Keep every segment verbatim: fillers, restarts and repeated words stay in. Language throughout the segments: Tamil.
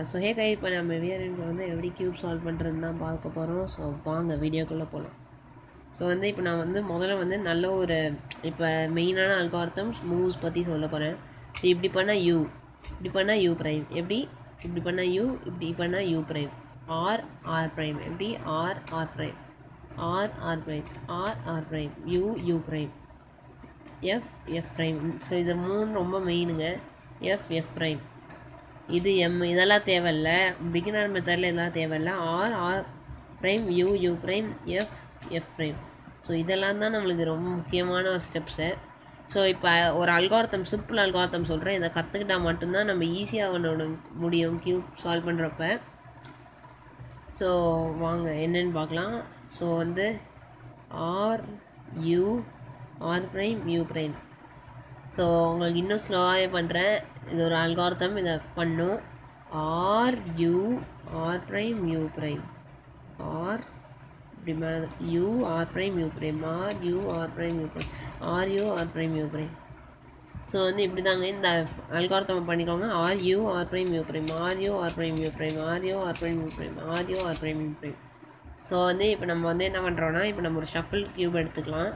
ஸோ ஹே கை இப்போ நம்ம விஆர்என்ல வந்து எப்படி கியூப் சால்வ் பண்ணுறதுன்னு தான் பார்க்க போகிறோம். ஸோ வாங்க வீடியோக்குள்ளே போகலாம். ஸோ வந்து இப்போ நான் வந்து முதல்ல வந்து நல்ல ஒரு இப்போ மெயினான அல்காரிதம்ஸ் மூவ்ஸ் பற்றி சொல்ல போகிறேன். இப்படி பண்ணால் யூ, இப்படி பண்ணால் யூ ப்ரைம், எப்படி இப்படி பண்ணால் யூ, இப்படி பண்ணால் U prime, R R prime, எப்படி R R prime, R R prime, R R prime, U U prime, F F prime. So இது மூணு ரொம்ப மெயினுங்க. எஃப் எஃப் ப்ரைம், இது எம், இதெல்லாம் தேவையில்ல. பிகினர் மெத்தடில் இதெல்லாம் தேவையில்ல. R R prime, U U prime, F F prime. So இதெல்லாம் தான் நம்மளுக்கு ரொம்ப முக்கியமான ஸ்டெப்ஸு. ஸோ இப்போ ஒரு அல்காரிதம், சிம்பிள் அல்காரிதம் சொல்கிறேன். இதை கற்றுக்கிட்டால் மட்டும்தான் நம்ம ஈஸியாக ஒன்று முடியும் கியூப் சால்வ் பண்ணுறப்ப. ஸோ வாங்க என்னென்னு பார்க்கலாம். ஸோ வந்து R U R prime U prime. So உங்களுக்கு இன்னும் ஸ்லோவாகவே பண்ணுறேன். இது ஒரு அல்காரிதம், இதை பண்ணும். R U R prime U prime, R இப்படி மேலே U R prime U prime, R U R prime U prime, R U R prime U prime. So வந்து இப்படி தாங்க இந்த அல்காரிதம் பண்ணிக்கோங்க. R U R prime U prime, R U R prime U prime, R U R prime U prime, R U R prime U prime. So வந்து இப்போ நம்ம வந்து என்ன பண்ணுறோன்னா, இப்போ நம்ம ஒரு ஷஃபிள் கியூப் எடுத்துக்கலாம்.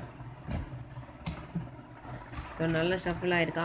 இப்போ நல்ல ஷஃபிளாக இருக்கா.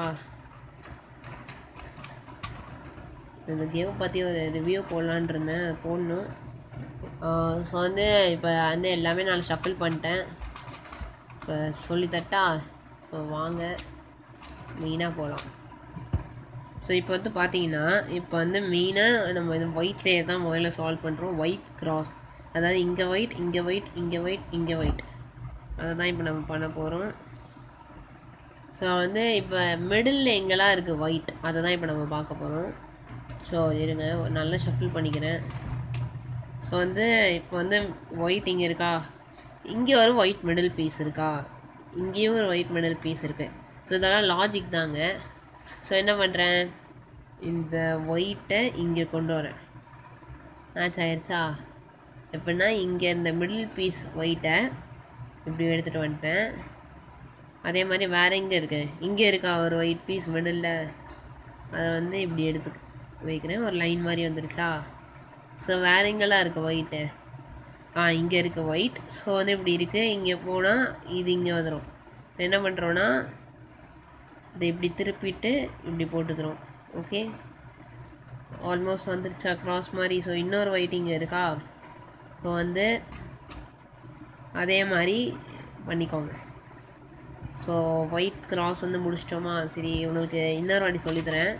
இந்த கேமை பற்றி ஒரு ரிவ்யூ போடலான் இருந்தேன், அது போடணும். ஸோ வந்து இப்போ வந்து எல்லாமே நான் ஷஃபிள் பண்ணிட்டேன். இப்போ சொல்லித்தட்டா. ஸோ வாங்க மெயினாக போகலாம். ஸோ இப்போ வந்து பார்த்தீங்கன்னா, இப்போ வந்து மெயினாக நம்ம இது ஒயிட் லேயர் தான் முதல்ல சால்வ் பண்ணுறோம். ஒயிட் கிராஸ், அதாவது இங்கே ஒயிட் இங்கே ஒயிட் இங்கே ஒயிட் இங்கே ஒயிட், அதை தான் இப்போ நம்ம பண்ண போகிறோம். ஸோ வந்து இப்போ மிடில் எங்கெல்லாம் இருக்குது ஒயிட், அதை தான் இப்போ நம்ம பார்க்க போகிறோம். ஸோ இருங்க ஒரு நல்ல ஷஃபிள் பண்ணிக்கிறேன். ஸோ வந்து இப்போ வந்து ஒயிட் இங்கே இருக்கா, இங்கே ஒரு ஒயிட் மிடில் பீஸ் இருக்கா, இங்கேயும் ஒரு ஒயிட் மிடில் பீஸ் இருக்குது. ஸோ இதெல்லாம் லாஜிக் தாங்க. ஸோ என்ன பண்ணுறேன், இந்த ஒயிட்டை இங்கே கொண்டு வரேன். மேட்ச் ஆயிடுச்சா. எப்படின்னா இங்கே இந்த மிடில் பீஸ் ஒயிட்டை இப்படி எடுத்துகிட்டு வந்துட்டேன். அதே மாதிரி வேறு எங்கே இருக்குது, இங்கே இருக்கா ஒரு ஒயிட் பீஸ் மிடில், அதை வந்து இப்படி எடுத்து வைக்கிறேன். ஒரு லைன் மாதிரி வந்துருச்சா. ஸோ வேறு எங்கெல்லாம் இருக்குது ஒயிட்டு, ஆ இங்கே இருக்குது ஒயிட். ஸோ வந்து இப்படி இருக்குது. இங்கே போனால் இது இங்கே வந்துடும். என்ன பண்ணுறோன்னா இதை இப்படி திருப்பிட்டு இப்படி போட்டுக்கிறோம். ஓகே, ஆல்மோஸ்ட் வந்துருச்சா கிராஸ் மாதிரி. ஸோ இன்னொரு ஒயிட் இங்கே இருக்கா. ஸோ வந்து அதே மாதிரி பண்ணிக்கோங்க. ஸோ ஒயிட் கிராஸ் வந்து முடிச்சிட்டோமா. சரி, உங்களுக்கு இன்னொரு வாட்டி சொல்லித்தரேன்.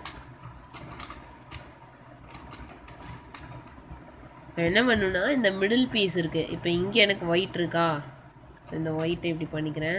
ஸோ என்ன பண்ணுன்னா, இந்த மிடில் பீஸ் இருக்குது. இப்போ இங்கே எனக்கு ஒயிட் இருக்கா. ஸோ இந்த ஒயிட்டை இப்படி பண்ணிக்கிறேன்.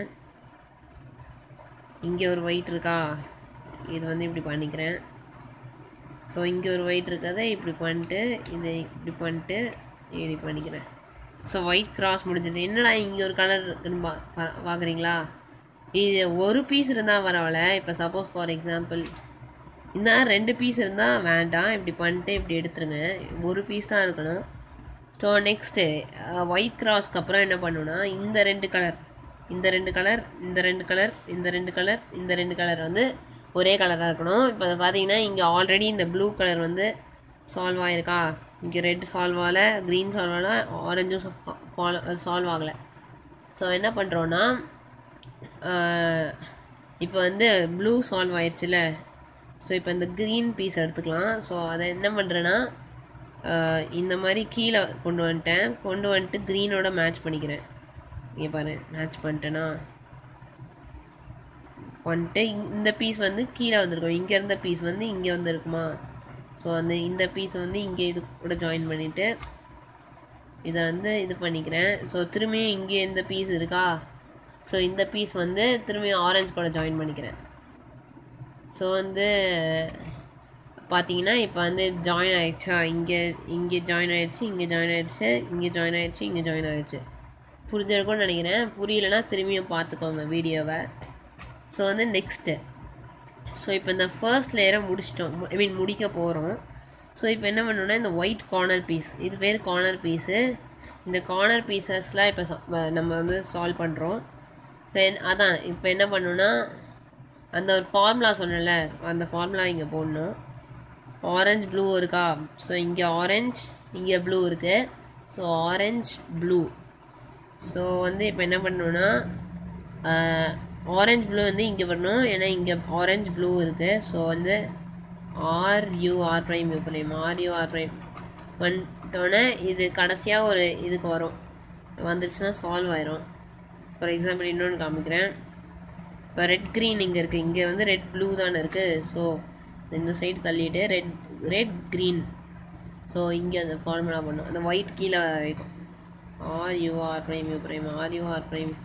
இங்கே ஒரு ஒயிட் இருக்கா, இது வந்து இப்படி பண்ணிக்கிறேன். ஸோ இங்கே ஒரு ஒயிட் இருக்காத இப்படி பண்ணிட்டு இதை இப்படி பண்ணிட்டு இப்படி பண்ணிக்கிறேன். ஸோ ஒயிட் கிராஸ் முடிஞ்சிட்டு, என்னடா இங்கே ஒரு கலர் இருக்குன்னு பா பார்க்குறீங்களா. இது ஒரு பீஸ் இருந்தால் பரவாயில்ல. இப்போ சப்போஸ் ஃபார் எக்ஸாம்பிள் இந்த ரெண்டு பீஸ் இருந்தால் வேண்டாம், இப்படி பண்ணிட்டு இப்படி எடுத்துருங்க. ஒரு பீஸ் தான் இருக்கணும். ஸோ நெக்ஸ்ட்டு ஒயிட் கிராஸ்க்கு அப்புறம் என்ன பண்ணுன்னா, இந்த ரெண்டு கலர் இந்த ரெண்டு கலர் இந்த ரெண்டு கலர் இந்த ரெண்டு கலர் இந்த ரெண்டு கலர் வந்து ஒரே கலராக இருக்கணும். இப்போ பார்த்தீங்கன்னா இங்கே ஆல்ரெடி இந்த ப்ளூ கலர் வந்து சால்வ் ஆகிருக்கா. இங்கே ரெட் சால்வ் ஆகலை, க்ரீன் சால்வ் ஆகலை, ஆரஞ்சும் சால்வ் ஆகலை. ஸோ என்ன பண்ணுறோன்னா, இப்போ வந்து ப்ளூ சால்வ் ஆயிடுச்சுல. ஸோ இப்போ இந்த க்ரீன் பீஸ் எடுத்துக்கலாம். ஸோ அதை என்ன பண்ணுறேன்னா, இந்த மாதிரி கீழே கொண்டு வந்துட்டேன். கொண்டு வந்துட்டு க்ரீனோட மேட்ச் பண்ணிக்கிறேன். இங்கே பாரு, மேட்ச் பண்ணிட்டேன்னா வந்துட்டு இந்த பீஸ் வந்து கீழே வந்துருக்கும், இங்கே இருந்த பீஸ் வந்து இங்கே வந்துருக்குமா. ஸோ வந்து இந்த பீஸ் வந்து இங்கே இது கூட ஜாயின் பண்ணிவிட்டு இதை வந்து இது பண்ணிக்கிறேன். ஸோ திரும்பியும் இங்கே இந்த பீஸ் இருக்கா. ஸோ இந்த பீஸ் வந்து திரும்பியும் ஆரஞ்சு கூட ஜாயின் பண்ணிக்கிறேன். ஸோ வந்து பார்த்தீங்கன்னா இப்போ வந்து ஜாயின் ஆகிடுச்சா. இங்கே இங்கே ஜாயின் ஆகிடுச்சு, இங்கே ஜாயின் ஆகிடுச்சு, இங்கே ஜாயின் ஆகிடுச்சு, இங்கே ஜாயின் ஆகிடுச்சு. புரிஞ்சிருக்கும்னு நினைக்கிறேன். புரியலைன்னா திரும்பியும் பார்த்துக்கோங்க வீடியோவை. ஸோ வந்து நெக்ஸ்ட்டு, ஸோ இப்போ இந்த ஃபர்ஸ்ட் லேயரை முடிச்சிட்டோம், ஐ மீன் முடிக்க போகிறோம். ஸோ இப்போ என்ன பண்ணணுன்னா, இந்த ஒயிட் கார்னர் பீஸ், இது பேர் கார்னர் பீஸு. இந்த கார்னர் பீசஸ்லாம் இப்போ நம்ம வந்து சால்வ் பண்ணுறோம். ஸோ அதான் இப்போ என்ன பண்ணணுன்னா, அந்த ஒரு ஃபார்முலா சொன்னல, அந்த ஃபார்முலா இங்கே போடணும். ஆரஞ்ச் ப்ளூ இருக்கா? ஸோ இங்கே ஆரஞ்ச், இங்கே ப்ளூ இருக்குது. So orange blue. ஸோ வந்து இப்போ என்ன பண்ணணுன்னா ஆரஞ்ச் ப்ளூ வந்து இங்கே வரணும், ஏன்னா இங்கே ஆரஞ்ச் ப்ளூ இருக்குது. ஸோ வந்து R U R prime U prime R U R prime வந்துட்டோன்னே இது கடைசியாக ஒரு இதுக்கு வரும், வந்துடுச்சுன்னா சால்வ் ஆயிரும். ஃபார் எக்ஸாம்பிள் இன்னொன்று காமிக்கிறேன். இப்போ ரெட் க்ரீன் இங்கே இருக்குது, இங்கே வந்து ரெட் ப்ளூ தானே இருக்குது. ஸோ இந்த சைடு தள்ளிட்டு ரெட் ரெட் க்ரீன். ஸோ இங்கே அந்த ஃபார்முலா பண்ணும், அந்த ஒயிட் கீழே வைக்கும். R U R prime U prime R U R prime.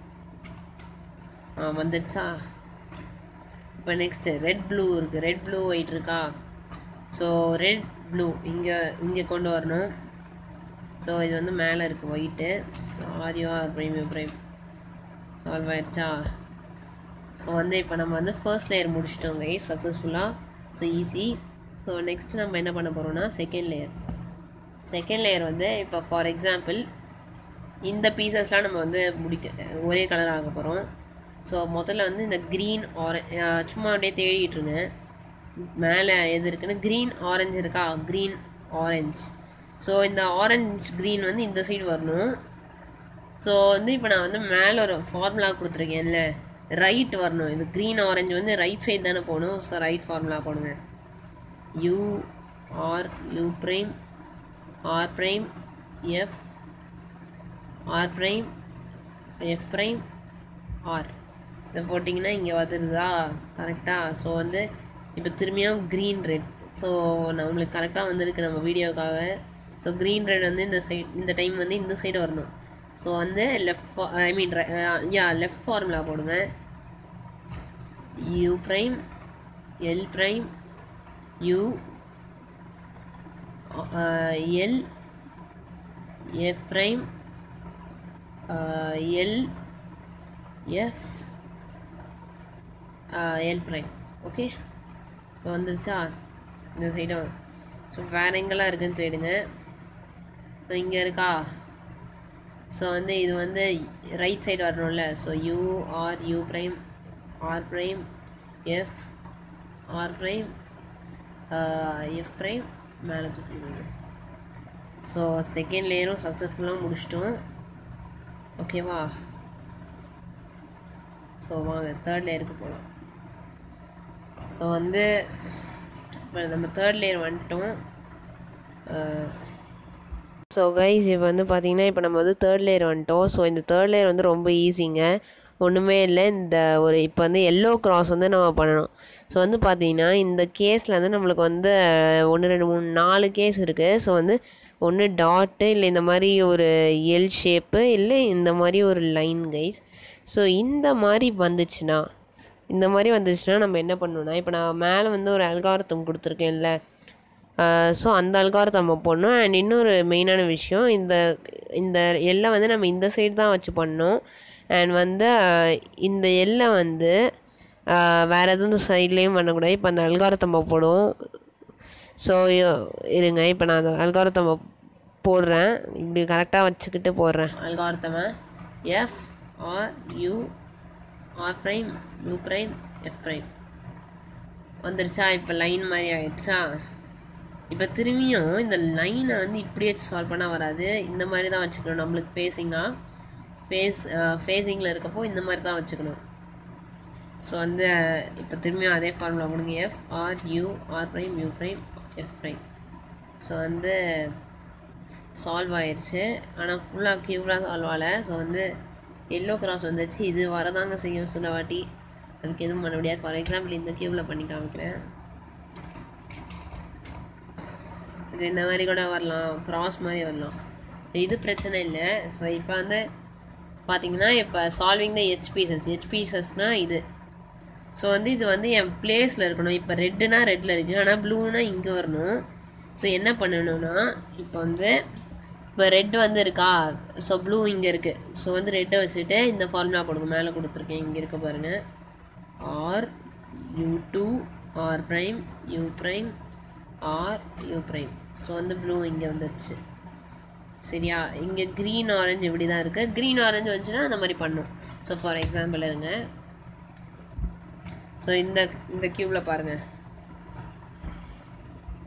ஆ வந்துடுச்சா? இப்போ நெக்ஸ்ட்டு ரெட் ப்ளூ இருக்குது, ரெட் ப்ளூ ஒயிட் இருக்கா? ஸோ ரெட் ப்ளூ இங்கே இங்கே கொண்டு வரணும். ஸோ இது வந்து மேலே இருக்குது white. R U R prime U prime solve ஆயிடுச்சா? ஸோ வந்து இப்போ நம்ம வந்து ஃபர்ஸ்ட் லேயர் முடிச்சிட்டோம் கைஸ் சக்ஸஸ்ஃபுல்லாக. So easy. ஸோ நெக்ஸ்ட் நம்ம என்ன பண்ண போகிறோம்னா செகண்ட் லேயர். செகண்ட் லேயர் வந்து இப்போ ஃபார் எக்ஸாம்பிள் இந்த பீசஸ்லாம் நம்ம வந்து முடிக்க ஒரே கலர் ஆக போகிறோம். ஸோ முதல்ல வந்து இந்த க்ரீன் ஆரஞ்ச் சும்மா அப்படியே தேடிட்டுருங்க, மேலே எது இருக்குன்னு. க்ரீன் ஆரஞ்சு இருக்கா? Green orange. ஸோ இந்த ஆரஞ்ச் க்ரீன் வந்து இந்த சைடு வரணும். ஸோ வந்து இப்போ நான் வந்து மேலே ஒரு ஃபார்முலா கொடுத்துருக்கேன்ல, ரைட் வரணும். இது க்ரீன் ஆரஞ்சு வந்து ரைட் சைடு தானே போகணும். ஸோ ரைட் ஃபார்முலா போடுங்க. U R U prime R prime F R prime F prime R. இதை போட்டிங்கன்னா இங்கே வந்துடுதா கரெக்டாக? ஸோ வந்து இப்போ திரும்பியும் க்ரீன் ரெட். ஸோ நம்மளுக்கு கரெக்டாக வந்திருக்கு நம்ம வீடியோக்காக. ஸோ க்ரீன் ரெட் வந்து இந்த சைட், இந்த டைம் வந்து இந்த சைடு வரணும். ஸோ வந்து left I mean yeah left formula போடுங்க. U prime L prime U L F prime L F L prime. Okay, இப்போ வந்துருச்சா இந்த சைடும்? ஸோ வேறு எங்கெல்லாம் இருக்குதுன்னு சொல்லிடுங்க. ஸோ இங்கே இருக்கா? ஸோ வந்து இது வந்து ரைட் சைடு வரணும்ல. So U R U prime R prime F R prime F prime மேலே தூக்கிடுங்க. ஸோ செகண்ட் லேயரும் சக்ஸஸ்ஃபுல்லாக முடிச்சிட்டோம். ஓகேவா? ஸோ வாங்க தேர்ட் லேயருக்கு போகலாம். ஸோ வந்து இப்போ நம்ம தேர்ட் லேயர் வந்துட்டோம். ஸோ கைஸ் இப்போ வந்து பார்த்திங்கன்னா இப்போ நம்ம வந்து தேர்ட் லேயர் வந்துட்டோம். ஸோ இந்த தேர்ட் லேயர் வந்து ரொம்ப ஈஸிங்க, ஒன்றுமே இல்லை. இந்த ஒரு இப்போ வந்து எல்லோ கிராஸ் வந்து நம்ம பண்ணணும். ஸோ வந்து பார்த்திங்கன்னா இந்த கேஸில் வந்து நம்மளுக்கு வந்து ஒன்று ரெண்டு மூணு நாலு கேஸ் இருக்குது. ஸோ வந்து ஒன்று டாட்டு, இல்லை இந்த மாதிரி ஒரு எல் ஷேப்பு, இல்லை இந்த மாதிரி ஒரு லைன் கைஸ். ஸோ இந்த மாதிரி வந்துச்சுன்னா இந்த மாதிரி வந்துச்சுன்னா நம்ம என்ன பண்ணணும்னா, இப்போ நான் மேலே வந்து ஒரு அல்காரிதம் கொடுத்துருக்கேன்ல, ஸோ அந்த அல்காரிதம் நம்ம போடணும். அண்ட் இன்னொரு மெயினான விஷயம், இந்த இந்த எல்லை வந்து நம்ம இந்த சைடு தான் வச்சு பண்ணணும். அண்ட் வந்து இந்த எல்லை வந்து வேறு எதுவும் சைட்லேயும் பண்ணக்கூடாது. இப்போ அந்த அல்காரிதம் போடும். ஸோ இருங்க, இப்போ நான் அந்த அல்காரிதம் போடுறேன், இப்படி கரெக்டாக வச்சுக்கிட்டு போடுறேன் அல்காரிதமை. F R U R prime U prime F prime வந்துருச்சா? இப்போ லைன் மாதிரி ஆயிடுச்சா? இப்போ திரும்பியும் இந்த லைனை வந்து இப்படியே சால்வ் பண்ணால் வராது, இந்த மாதிரி தான் வச்சுக்கணும். நம்மளுக்கு ஃபேஸிங்காக ஃபேஸ் ஃபேஸிங்கில் இருக்கப்போ இந்த மாதிரி தான் வச்சுக்கணும். ஸோ வந்து இப்போ திரும்பியும் அதே ஃபார்முலா கொடுங்க. F R U R prime U prime F prime. So வந்து சால்வ் ஆயிடுச்சு, ஆனால் ஃபுல்லாக க்யூப்லாம் சால்வ் ஆகலை. ஸோ வந்து எல்லோ கிராஸ் வந்துச்சு. இது வரதாங்க செய்யும் சில வாட்டி, அதுக்கு எதுவும் பண்ண முடியாது. ஃபார் எக்ஸாம்பிள் இந்த க்யூபில் பண்ணி காமிக்கிறேன். இது இந்த மாதிரி கூட வரலாம், கிராஸ் மாதிரி வரலாம், இது பிரச்சனை இல்லை. ஸோ இப்போ வந்து பார்த்தீங்கன்னா இப்போ solving the H pieces. H பீசஸ்னால் இது. ஸோ வந்து இது வந்து என் பிளேஸில் இருக்கணும். இப்போ ரெட்டுனா ரெட்டில் இருக்குது, ஆனால் ப்ளூனா இங்கே வரணும். ஸோ என்ன பண்ணணும்னா, இப்போ வந்து இப்போ ரெட் வந்து இருக்கா, ஸோ ப்ளூ இங்கே இருக்குது. ஸோ வந்து ரெட்டை வச்சுட்டு இந்த ஃபார்முலா போடுங்க, மேலே கொடுத்துருக்கேன், இங்கே இருக்க பாருங்கள். R U two R prime U prime R U prime. So வந்து ப்ளூ இங்கே வந்துருச்சு. சரியா? இங்கே க்ரீன் ஆரஞ்சு இப்படி தான் இருக்குது. க்ரீன் ஆரஞ்சு வந்துச்சுன்னா அந்த மாதிரி பண்ணும். ஸோ ஃபார் எக்ஸாம்பிள் இருங்க. ஸோ இந்த இந்த க்யூபில் பாருங்கள்,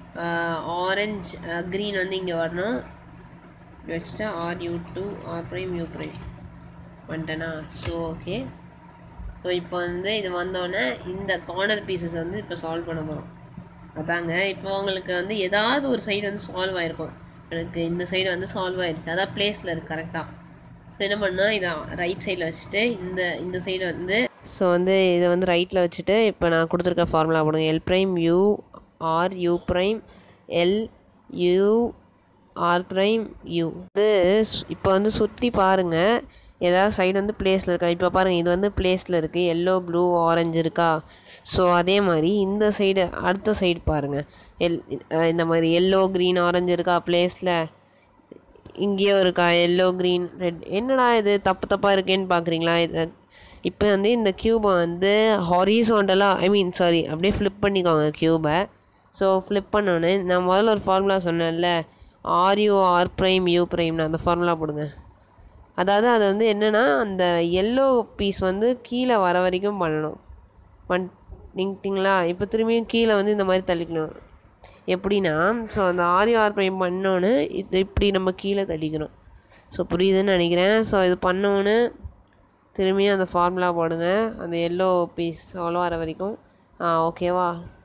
ஆரஞ்ச் க்ரீன் வந்து இங்கே வரணும். வச்சுட்டா R U two R prime U prime வந்துட்டேனா. So okay. ஸோ இப்போ வந்து இது வந்தோடனே இந்த கார்னர் பீசஸ் வந்து இப்போ சால்வ் பண்ண போகிறோம். அதாங்க இப்போ உங்களுக்கு வந்து ஏதாவது ஒரு சைடு வந்து சால்வ் ஆகிருக்கும். எனக்கு இந்த சைடு வந்து சால்வ் ஆகிடுச்சு, அதான் பிளேஸில் இருக்குது கரெக்டாக. ஸோ என்ன பண்ணால் இதை ரைட் சைடில் வச்சுட்டு இந்த இந்த சைடு வந்து ஸோ வந்து இதை வந்து ரைட்டில் வச்சுட்டு இப்போ நான் கொடுத்துருக்க ஃபார்முலா போடுங்க. L prime U R U prime L U R prime U. வந்து இப்போ வந்து சுற்றி பாருங்கள் ஏதாவது சைடு வந்து பிளேஸில் இருக்கா. இப்போ பாருங்கள் இது வந்து பிளேஸில் இருக்குது, எல்லோ ப்ளூ ஆரஞ்சு இருக்கா. ஸோ அதே மாதிரி இந்த சைடு அடுத்த சைடு பாருங்கள், எல் இந்த மாதிரி எல்லோ க்ரீன் ஆரஞ்சு இருக்கா பிளேஸில். இங்கேயும் இருக்கா எல்லோ க்ரீன் ரெட். என்னடா இது தப்பு தப்பாக இருக்கேன்னு பார்க்குறீங்களா? இது இப்போ வந்து இந்த க்யூபை வந்து ஹாரிசாண்டலாக ஐ மீன் சாரி அப்படியே ஃப்ளிப் பண்ணிக்கோங்க க்யூபை. ஸோ ஃப்ளிப் பண்ணோன்னே நான் முதல்ல ஒரு ஃபார்முலா சொன்னேன்ல, R U R prime U ப்ரைம்னு அந்த ஃபார்முலா போடுங்க. அதாவது அது வந்து என்னென்னா அந்த எல்லோ பீஸ் வந்து கீழே வர வரைக்கும் பண்ணணும். பண்ணிட்டீங்களா? இப்போ திரும்பியும் கீழே வந்து இந்த மாதிரி தள்ளிக்கணும். எப்படின்னா ஸோ அந்த ஆர் யூ ஆர் ப்ரைம் பண்ணோன்னு இது இப்படி நம்ம கீழே தள்ளிக்கணும். ஸோ புரியுதுன்னு நினைக்கிறேன். ஸோ இது பண்ணோன்னு திரும்பியும் அந்த ஃபார்முலா போடுங்க, அந்த எல்லோ பீஸ் அவ்வளோ வர வரைக்கும். ஆ ஓகேவா?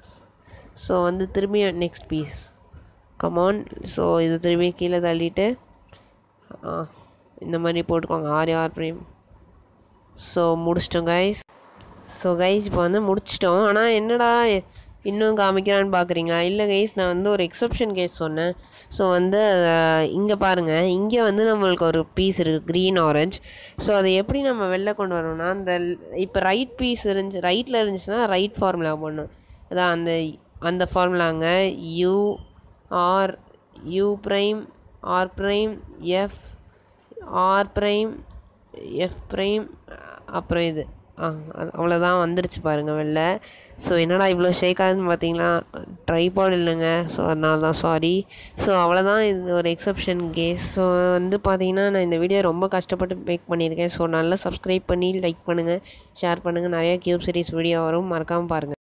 ஸோ வந்து திரும்பியும் நெக்ஸ்ட் பீஸ் கமான். ஸோ இது திரும்பியும் கீழே தள்ளிட்டு ஆ இந்த மாதிரி போட்டுக்கோங்க R U R prime. So முடிச்சிட்டோம் கைஸ். ஸோ கைஸ் இப்போ வந்து முடிச்சிட்டோம். ஆனால் என்னடா இன்னும் காமிக்கிறான்னு பார்க்குறீங்களா? இல்லை கைஸ், நான் வந்து ஒரு எக்ஸப்ஷன் கேஸ் சொன்னேன். ஸோ வந்து இங்கே பாருங்கள், இங்கே வந்து நம்மளுக்கு ஒரு பீஸ் இருக்குது க்ரீன் ஆரஞ்ச். ஸோ அதை எப்படி நம்ம வெளில கொண்டு வரணும்னா அந்த இப்போ ரைட் பீஸ் இருந்துச்சு, ரைட்டில் இருந்துச்சுன்னா ரைட் ஃபார்முலா போடணும். அதான் அந்த அந்த ஃபார்முலாங்க U R U prime R prime F R prime F prime அப்புறம் இது ஆ அவ்வளோதான் வந்துருச்சு பாருங்கள் வெளில. ஸோ என்னடா இவ்வளோ ஷேக் ஆகுதுன்னு பார்த்தீங்களா? ட்ரைபாட் இல்லைங்க, ஸோ அதனால தான் சாரி. ஸோ அவ்வளோதான், இது ஒரு எக்ஸப்ஷன் கேஸ். ஸோ வந்து பார்த்தீங்கன்னா நான் இந்த வீடியோ ரொம்ப கஷ்டப்பட்டு மேக் பண்ணியிருக்கேன். ஸோ நல்லா சப்ஸ்கிரைப் பண்ணி லைக் பண்ணுங்கள், ஷேர் பண்ணுங்கள். நிறையா கியூப் சீரிஸ் வீடியோ வரும், மறக்காமல் பாருங்கள்.